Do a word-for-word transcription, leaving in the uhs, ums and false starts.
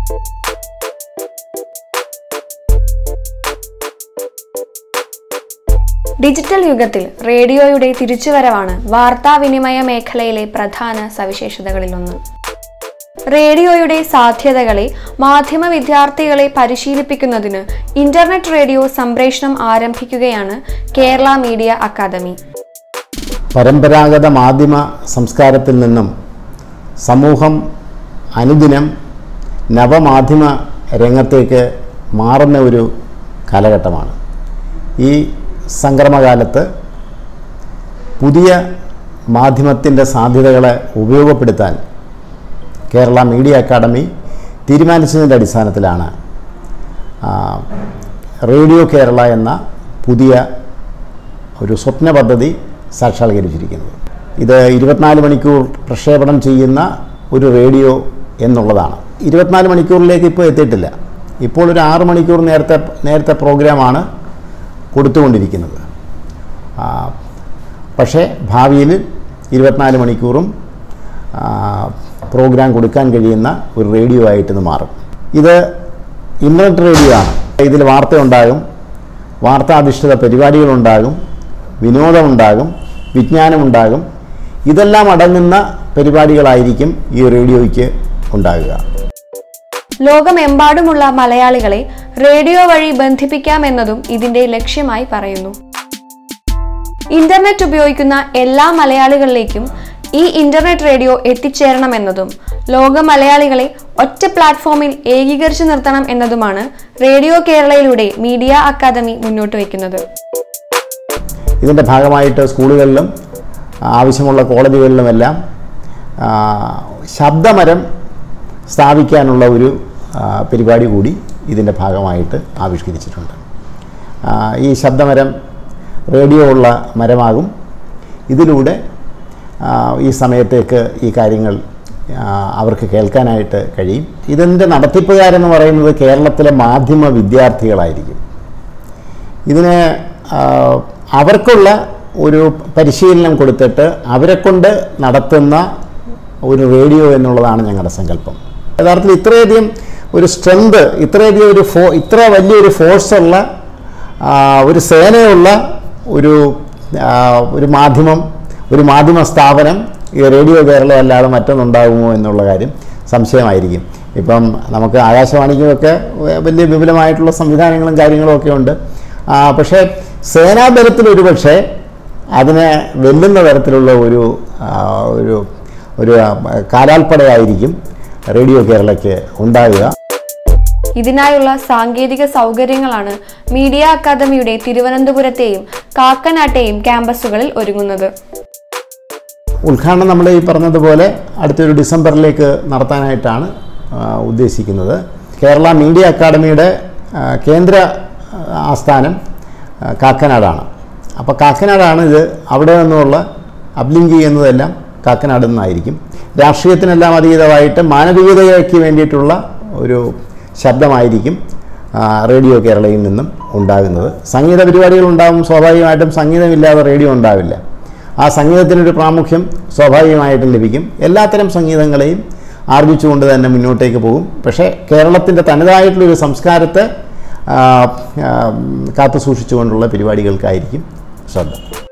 Digital യുഗത്തിൽ റേഡിയോയുടെ തിരിച്ചുവരവാണ് വാർത്താവിനിമയ മേഖലയിലെ പ്രധാന സവിശേഷതകളിലൊന്ന്. റേഡിയോയുടെ സാധ്യതകളെ മാധ്യമ വിദ്യാർത്ഥികളെ പരിശീലിപ്പിക്കുന്നതിന് ഇന്റർനെറ്റ് റേഡിയോ സംപ്രേഷണം ആരംഭിക്കുകയാണ് കേരള മീഡിയ അക്കാദമി. പരമ്പരാഗത മാധ്യമ സംസ്കാരത്തിൽ നിന്നും സമൂഹം അനുദിനം നവമാധ്യമ രംഗത്തേക്ക് മാറുന്ന ഒരു കാലഘട്ടമാണ്. ഈ സംക്രമകാലത്ത് പുതിയ മാധ്യമത്തിൻ്റെ സാധ്യതകളെ ഉപയോഗപ്പെടുത്താൻ കേരള മീഡിയ അക്കാദമി തീരുമാനിച്ചതിൻ്റെ അടിസ്ഥാനത്തിലാണ് റേഡിയോ കേരള എന്ന പുതിയ ഒരു സ്വപ്ന പദ്ധതി സാക്ഷാത്കരിച്ചിരിക്കുന്നത്. ഇത് ഇരുപത്തിനാല് മണിക്കൂർ പ്രക്ഷേപണം ചെയ്യുന്ന ഒരു റേഡിയോ എന്നുള്ളതാണ്. ഇരുപത്തിനാല് മണിക്കൂറിലേക്ക് ഇപ്പോൾ എത്തിയിട്ടില്ല. ഇപ്പോൾ ഒരു ആറ് മണിക്കൂർ നേരത്തെ നേരത്തെ പ്രോഗ്രാമാണ് കൊടുത്തുകൊണ്ടിരിക്കുന്നത്. പക്ഷേ ഭാവിയിൽ ഇരുപത്തിനാല് മണിക്കൂറും പ്രോഗ്രാം കൊടുക്കാൻ കഴിയുന്ന ഒരു റേഡിയോ ആയിട്ടിത് മാറും. ഇത് ഇൻ്റർനെറ്റ് റേഡിയോ ആണ്. ഇതിൽ വാർത്തയുണ്ടാകും, വാർത്താധിഷ്ഠിത പരിപാടികളുണ്ടാകും, വിനോദമുണ്ടാകും, വിജ്ഞാനമുണ്ടാകും. ഇതെല്ലാം അടങ്ങുന്ന പരിപാടികളായിരിക്കും ഈ റേഡിയോയ്ക്ക് ഉണ്ടാകുക. ലോകമെമ്പാടുമുള്ള മലയാളികളെ റേഡിയോ വഴി ബന്ധിപ്പിക്കാമെന്നതും ഇതിന്റെ ലക്ഷ്യമായി പറയുന്നു. ഇന്റർനെറ്റ് ഉപയോഗിക്കുന്ന എല്ലാ മലയാളികളിലേക്കും ഈ ഇന്റർനെറ്റ് റേഡിയോ എത്തിച്ചേരണമെന്നതും ലോക മലയാളികളെ ഒറ്റ പ്ലാറ്റ്ഫോമിൽ ഏകീകരിച്ചു നിർത്തണം എന്നതുമാണ് റേഡിയോ കേരളയിലൂടെ മീഡിയ അക്കാദമി മുന്നോട്ട് വയ്ക്കുന്നത്. ഇതിൻ്റെ ഭാഗമായിട്ട് സ്കൂളുകളിലും ആവശ്യമുള്ള കോളേജുകളിലുമെല്ലാം ശബ്ദമരം സ്ഥാപിക്കാനുള്ള ഒരു പരിപാടി കൂടി ഇതിൻ്റെ ഭാഗമായിട്ട് ആവിഷ്കരിച്ചിട്ടുണ്ട്. ഈ ശബ്ദമരം റേഡിയോ ഉള്ള മരമാകും. ഇതിലൂടെ ഈ സമയത്തേക്ക് ഈ കാര്യങ്ങൾ അവർക്ക് കേൾക്കാനായിട്ട് കഴിയും. ഇതിൻ്റെ നടത്തിപ്പുകാരെന്ന് പറയുന്നത് കേരളത്തിലെ മാധ്യമ വിദ്യാർത്ഥികളായിരിക്കും. ഇതിന് അവർക്കുള്ള ഒരു പരിശീലനം കൊടുത്തിട്ട് അവരെക്കൊണ്ട് നടത്തുന്ന ഒരു റേഡിയോ എന്നുള്ളതാണ് ഞങ്ങളുടെ സങ്കല്പം. യഥാർത്ഥത്തിൽ ഇത്രയധികം ഒരു സ്ട്രെങ്ത്, ഇത്രയധികം ഒരു ഫോ ഇത്ര വലിയൊരു ഫോഴ്സുള്ള ഒരു സേനയുള്ള ഒരു ഒരു മാധ്യമം ഒരു മാധ്യമ സ്ഥാപനം ഈ റേഡിയോ കേരള അല്ലാതെ മറ്റൊന്നുണ്ടാകുമോ എന്നുള്ള കാര്യം സംശയമായിരിക്കും. ഇപ്പം നമുക്ക് ആകാശവാണിക്കുമൊക്കെ വലിയ വിപുലമായിട്ടുള്ള സംവിധാനങ്ങളും കാര്യങ്ങളും ഒക്കെ ഉണ്ട്. പക്ഷേ സേനാബലത്തിൽ ഒരു പക്ഷേ അതിനെ വെല്ലുന്ന തരത്തിലുള്ള ഒരു ഒരു ഒരു കാലാൽപ്പടയായിരിക്കും റേഡിയോ കേരളയ്ക്ക് ഉണ്ടാകുക. ഇതിനായുള്ള സാങ്കേതിക സൗകര്യങ്ങളാണ് മീഡിയ അക്കാദമിയുടെ തിരുവനന്തപുരത്തെയും കാക്കനാട്ടെയും ക്യാമ്പസുകളിൽ ഒരുങ്ങുന്നത്. ഉദ്ഘാടനം നമ്മൾ ഈ പറഞ്ഞതുപോലെ അടുത്തൊരു ഡിസംബറിലേക്ക് നടത്താനായിട്ടാണ് ഉദ്ദേശിക്കുന്നത്. കേരള മീഡിയ അക്കാദമിയുടെ കേന്ദ്ര ആസ്ഥാനം കാക്കനാടാണ്. അപ്പോൾ കാക്കനാടാണ് ഇത്. അവിടെ നിന്നുള്ള അപ്ലിങ്ക് ചെയ്യുന്നതെല്ലാം കാക്കനാട് നിന്നായിരിക്കും. രാഷ്ട്രീയത്തിനെല്ലാം അതീതമായിട്ട് മാനവികതയ്ക്ക് വേണ്ടിയിട്ടുള്ള ഒരു ശബ്ദമായിരിക്കും റേഡിയോ കേരളയിൽ നിന്നും ഉണ്ടാകുന്നത്. സംഗീത പരിപാടികളുണ്ടാകും. സ്വാഭാവികമായിട്ടും സംഗീതമില്ലാതെ റേഡിയോ ഉണ്ടാവില്ല. ആ സംഗീതത്തിനൊരു പ്രാമുഖ്യം സ്വാഭാവികമായിട്ടും ലഭിക്കും. എല്ലാത്തരം സംഗീതങ്ങളെയും ആർജിച്ചുകൊണ്ട് തന്നെ മുന്നോട്ടേക്ക് പോകും. പക്ഷേ കേരളത്തിൻ്റെ തനതായിട്ടുള്ളൊരു സംസ്കാരത്തെ കാത്തു സൂക്ഷിച്ചുകൊണ്ടുള്ള പരിപാടികൾക്കായിരിക്കും ശ്രദ്ധ.